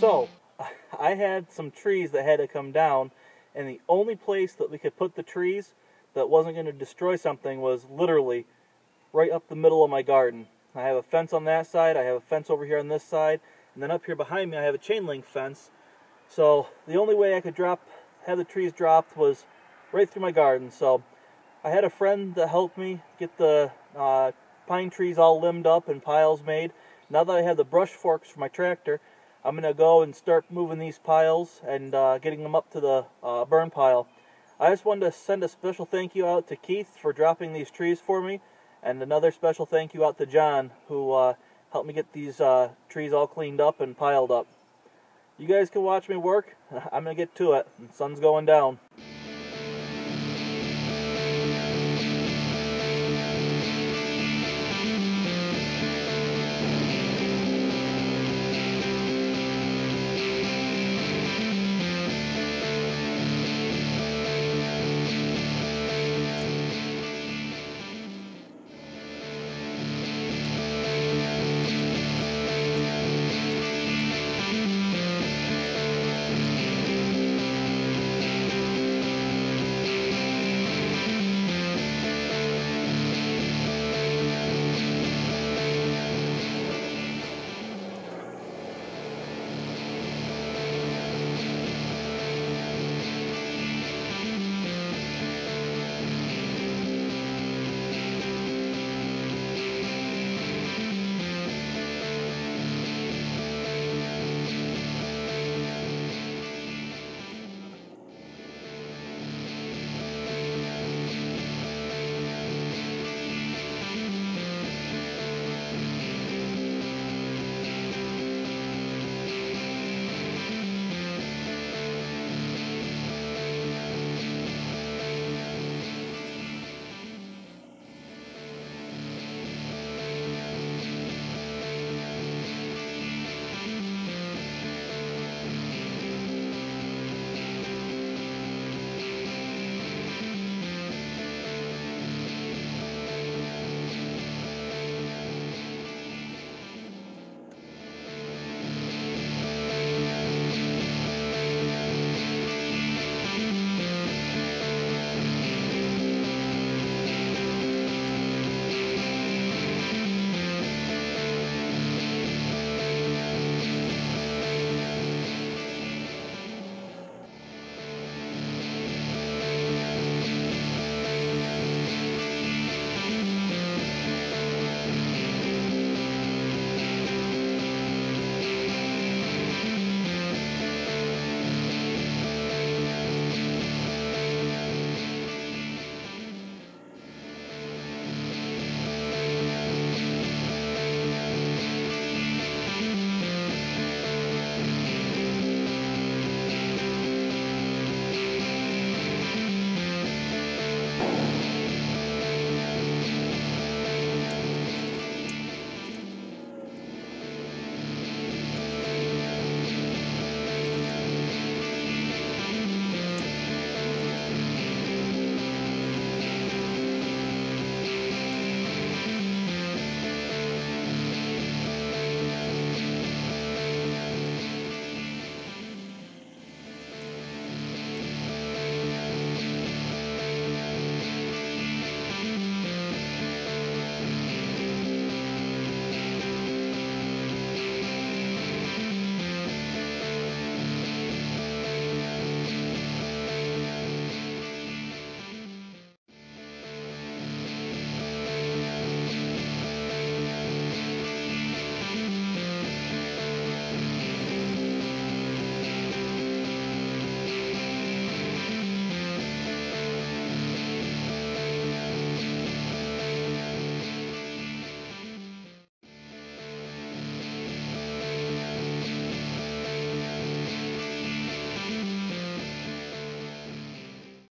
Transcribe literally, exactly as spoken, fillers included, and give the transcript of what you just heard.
So, I had some trees that had to come down, and the only place that we could put the trees that wasn't going to destroy something was literally right up the middle of my garden. I have a fence on that side, I have a fence over here on this side, and then up here behind me I have a chain link fence. So the only way I could drop, have the trees dropped was right through my garden. So I had a friend that helped me get the uh, pine trees all limbed up and piles made. Now that I have the brush forks for my tractor, I'm going to go and start moving these piles and uh, getting them up to the uh, burn pile. I just wanted to send a special thank you out to Keith for dropping these trees for me, and another special thank you out to John, who uh, helped me get these uh, trees all cleaned up and piled up. You guys can watch me work. I'm going to get to it. The sun's going down.